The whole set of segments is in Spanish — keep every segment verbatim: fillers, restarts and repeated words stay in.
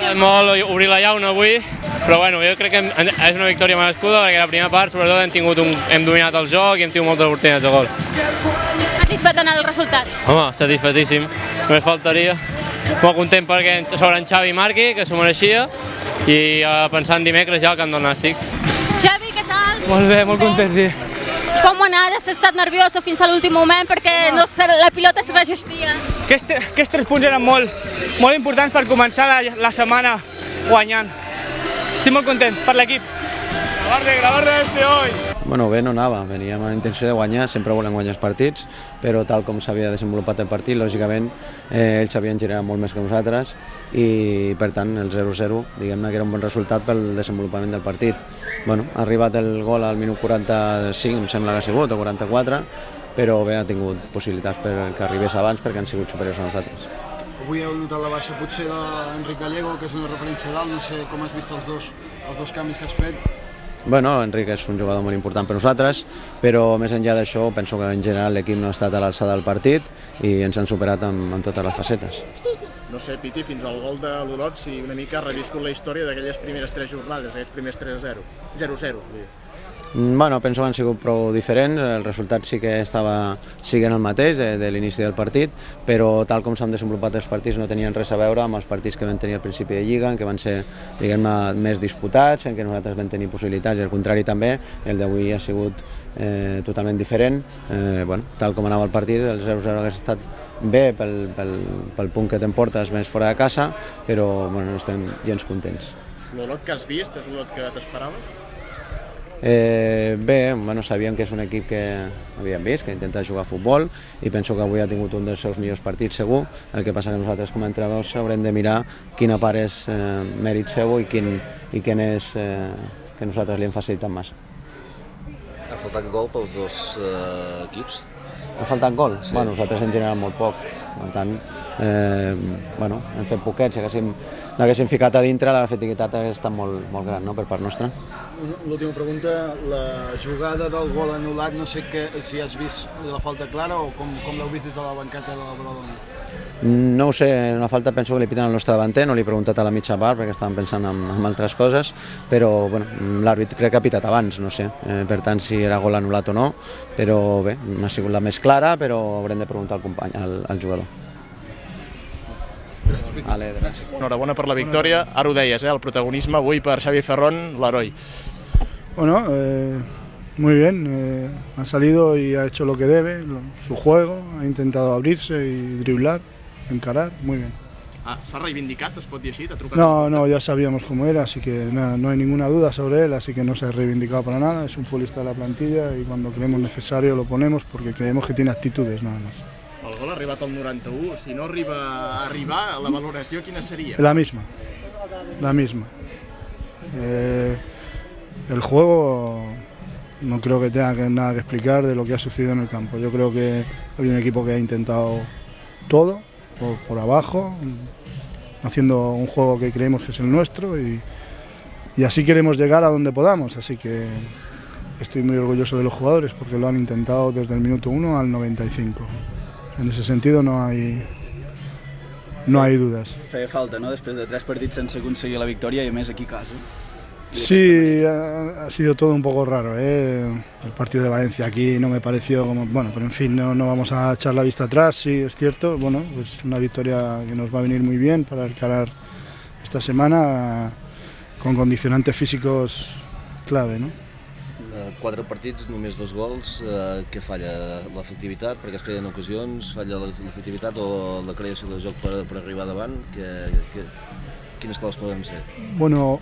agradat molt obrir la llauna avui, però bueno, jo crec que és una victòria merescuda perquè la primera part sobretot hem, tingut un, hem dominat el joc i hem tingut moltes oportunitats de gol. Satisfet en el resultat? Home, satisfetíssim, només faltaria. Molt content perquè sobre en Xavi marqui, que s'ho mereixia, i pensant dimecres ja al Camp del Nàstic. Xavi, què tal? Molt bé, molt content, sí. Com ho ha anat? Has estat nervioso fins a l'últim moment perquè no, la pilota es resistia? Aquests, aquests tres punts eren molt, molt importants per començar la, la setmana guanyant. Estic molt content per l'equip. Gravar-ne, gravar-ne este hoy! Bueno, bé no anava, veníem amb la intenció de guanyar, sempre volem guanyar els partits, però tal com s'havia desenvolupat el partit, lògicament eh, ells s'havien generat molt més que nosaltres i per tant el zero zero diguem-ne que era un bon resultat pel desenvolupament del partit. Bueno, ha arribat el gol al minut quaranta-cinc, em sembla que ha sigut, o quaranta-quatre, però bé, ha tingut possibilitats perquè arribés abans perquè han sigut superiors a nosaltres. Avui heu notat la baixa potser d'Enric Gallego, que és una referència dalt, no sé com has vist els dos, els dos canvis que has fet. Bueno, Enric és un jugador molt important per nosaltres, però més enllà d'això penso que en general l'equip no ha estat a l'alçada del partit i ens han superat en, en totes les facetes. No sé, Piti, fins al gol de l'Olot, si una mica ha reviscut la història d'aquelles primeres tres jornades, aquells primers tres a zero, zero zero. Bueno, penso que han sigut prou diferents, el resultat sí que estava siguent el mateix de, de l'inici del partit, però tal com s'han desenvolupat els partits no tenien res a veure amb els partits que vam tenir al principi de Lliga, en què van ser, diguem-ne, més disputats, en què nosaltres vam tenir possibilitats, i al contrari també, el d'avui ha sigut eh, totalment diferent. Eh, bueno, tal com anava el partit, el zero zero hauria estat bé pel, pel, pel punt que t'emportes més fora de casa, però bueno, no estem gens contents. L'Olot que has vist és l'Olot que t'esperaves? Eh, bé, bueno, sabíem que és un equip que havíem vist, que intenta jugar a futbol i penso que avui ha tingut un dels seus millors partits segur, el que passa que nosaltres com a entrenadors haurem de mirar quina part és eh, mèrit seu i quin, i quin és eh, que nosaltres li hem facilitat massa. Ha faltat gol pels dos eh, equips? Ha faltat gol? Sí. Bueno, nosaltres en general molt poc, per tant, eh, bueno, hem fet poquets, si l'haguéssim ficat a dintre l'efectivitat hauria estat molt, molt gran, no?, per part nostra. L'última pregunta, la jugada del gol anul·lat, no sé que, si has vist la falta clara o com, com l'heu vist des de la banqueta de la Badalona? No ho sé, una falta penso que li piten al nostre davanter, no li he preguntat a la mitja part perquè estàvem pensant en, en altres coses, però bueno, l'àrbit crec que ha pitat abans, no sé, eh, per tant si era gol anul·lat o no, però bé, no ha sigut la més clara, però haurem de preguntar al company, al, al jugador. Vale, enhorabona per la victòria, ara ho deies, eh, el protagonisme avui per Xavi Ferrón, l'heroi. Bueno, eh, muy bien, eh, ha salido y ha hecho lo que debe, lo, su juego, ha intentado abrirse y driblar, encarar, muy bien. Ah, ¿s'ha reivindicat, es pot dir així? No, no, ya sabíamos cómo era, así que nada, no hay ninguna duda sobre él, así que no se ha reivindicado para nada, es un futbolista de la plantilla y cuando creemos necesario lo ponemos porque creemos que tiene actitudes, nada más. El gol ha arribat al noranta-u, si no arriba a arribar, la valoració quina seria? La misma, la misma. Eh, el juego no creo que tenga que, nada que explicar de lo que ha sucedido en el campo. Yo creo que hay un equipo que ha intentado todo, por, por abajo, haciendo un juego que creemos que es el nuestro y, y así queremos llegar a donde podamos. Así que estoy muy orgulloso de los jugadores porque lo han intentado desde el minuto uno al noventa y cinco. En ese sentido no hay, no hay dudas. Feia falta, ¿no?, després de tres partits sense aconseguir la victòria i a més aquí a casa. Sí, ha, ha sido todo un poco raro, ¿eh? El partido de Valencia aquí no me pareció como... Bueno, pero en fin, no, no vamos a echar la vista atrás, sí, es cierto. Bueno, pues una victoria que nos va a venir muy bien para encarar esta semana con condicionantes físicos clave, ¿no? Quatre partits, només dos gols, eh, què falla? L'efectivitat, perquè es creen ocasions, falla l'efectivitat o la creació de joc per, per arribar davant? Que, que, quines coses poden ser? Bueno,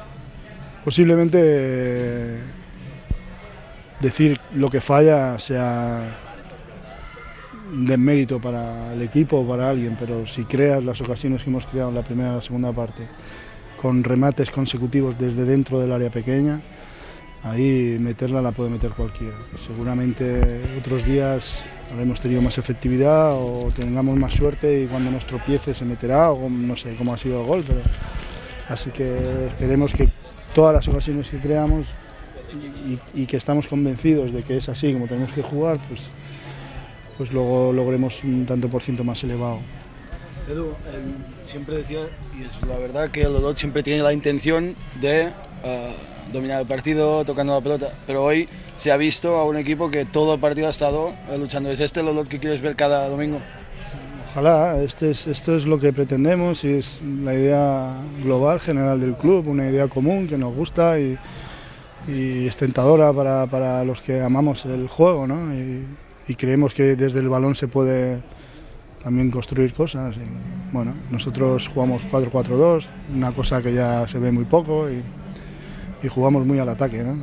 posiblemente decir lo que falla sea de mérito para el equipo o para alguien, pero si creas las ocasiones que hemos creado en la primera y la segunda parte, con remates consecutivos desde dentro del área pequeña, ahí meterla la puede meter cualquiera. Seguramente otros días habremos tenido más efectividad o tengamos más suerte y cuando nos tropiece se meterá, o no sé cómo ha sido el gol, pero así que esperemos que todas las ocasiones que creamos y, y que estamos convencidos de que es así como tenemos que jugar, pues, pues luego logremos un tanto por ciento más elevado. Edu, eh, siempre decía, y es la verdad, que el Olot siempre tiene la intención de uh, dominar el partido, tocando la pelota, pero hoy se ha visto a un equipo que todo el partido ha estado uh, luchando. ¿Es este el Olot que quieres ver cada domingo? Ojalá, este es, esto es lo que pretendemos y es la idea global, general del club, una idea común que nos gusta y, y es tentadora para, para los que amamos el juego, ¿no? Y, y creemos que desde el balón se puede también construir cosas. Y, bueno, nosotros jugamos cuatro cuatro dos, una cosa que ya se ve muy poco y, y jugamos muy al ataque, ¿no?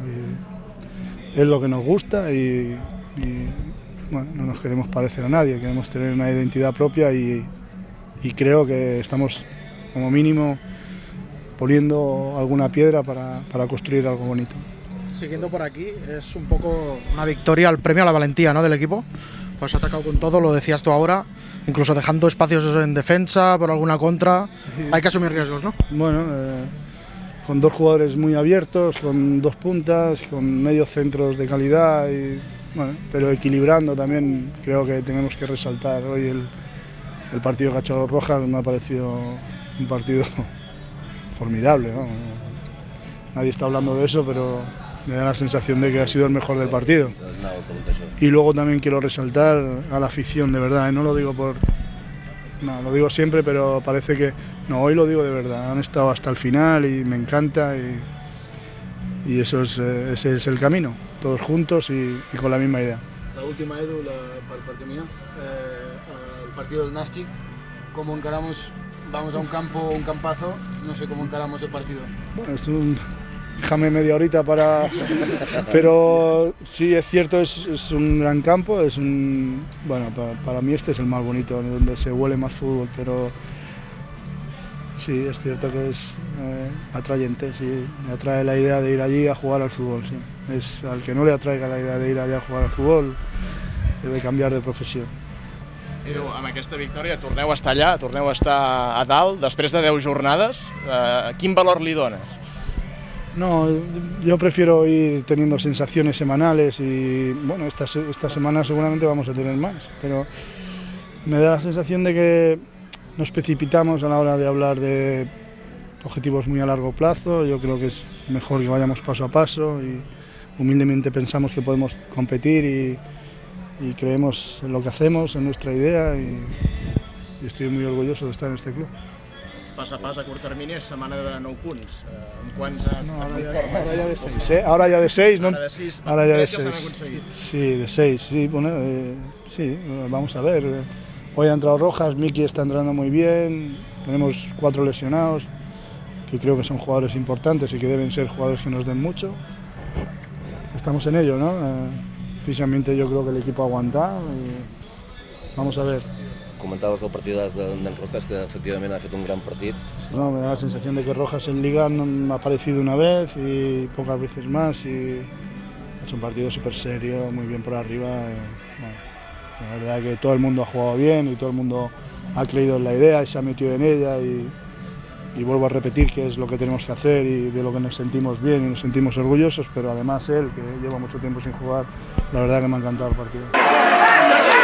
Y es lo que nos gusta y, y bueno, no nos queremos parecer a nadie, queremos tener una identidad propia y, y creo que estamos como mínimo poniendo alguna piedra para, para construir algo bonito. Siguiendo por aquí, es un poco una victoria, el premio a la valentía, ¿no?, del equipo. Pues ha atacado con todo, lo decías tú ahora, incluso dejando espacios en defensa por alguna contra. Sí. Hay que asumir riesgos, ¿no? Bueno, eh, con dos jugadores muy abiertos, con dos puntas, con medios centros de calidad, y, bueno, pero equilibrando también. Creo que tenemos que resaltar hoy el, el partido de Cachorros Rojas. Me ha parecido un partido formidable, ¿no? Nadie está hablando de eso, pero me da la sensación de que ha sido el mejor del partido. Y luego también quiero resaltar a la afición, de verdad, ¿eh? No lo digo por... No, lo digo siempre, pero parece que... No, hoy lo digo de verdad, han estado hasta el final y me encanta y, y eso es, eh, ese es el camino, todos juntos y, y con la misma idea. La última, Edu, la, per parte mía, eh, el partido del Nàstic, ¿cómo encaramos? Vamos a un campo, un campazo, no sé cómo encaramos el partido. Bueno, es un... Déjame media horita para... Pero sí, es cierto, es, es un gran campo, es un... Bueno, para, para mí este es el más bonito, donde se huele más fútbol, pero sí, es cierto que es eh, atrayente, sí, me atrae la idea de ir allí a jugar al fútbol, sí. Es, al que no le atraiga la idea de ir allá a jugar al fútbol, debe cambiar de professió. Edu, amb aquesta victòria torneu a estar allà, torneu a estar a dalt, després de deu jornades, eh, quin valor li dones? No, yo prefiero ir teniendo sensaciones semanales y bueno, esta, esta semana seguramente vamos a tener más, pero me da la sensación de que nos precipitamos a la hora de hablar de objetivos muy a largo plazo. Yo creo que es mejor que vayamos paso a paso y humildemente pensamos que podemos competir y, y creemos en lo que hacemos, en nuestra idea y, y estoy muy orgulloso de estar en este club. Pas a pas a curt termini és setmana de nou punts. Eh, en quants... No, ahora, ya, ahora ya de seis, ¿eh? Ahora ya de seis, ¿no? Ahora de seis. Ahora ya de seis. Sí, de seis, sí, bueno, eh, sí, vamos a ver. Hoy ha entrado Rojas, Miki está entrando muy bien, tenemos cuatro lesionados, que creo que son jugadores importantes y que deben ser jugadores que nos den mucho. Estamos en ello, ¿no? Eh, físicamente yo creo que el equipo ha aguantado y vamos a ver. Comentaves del partidàs d'en Rojas, que efectivament ha fet un gran partit. No, me da la sensación de que Rojas en Liga no me ha aparecido una vez y pocas veces más y ha hecho un partido súper serio, muy bien por arriba. Y, bueno, la verdad que todo el mundo ha jugado bien y todo el mundo ha creído en la idea y se ha metido en ella y, y vuelvo a repetir que es lo que tenemos que hacer y de lo que nos sentimos bien y nos sentimos orgullosos, pero además él, que lleva mucho tiempo sin jugar, la verdad que me ha encantado el partido.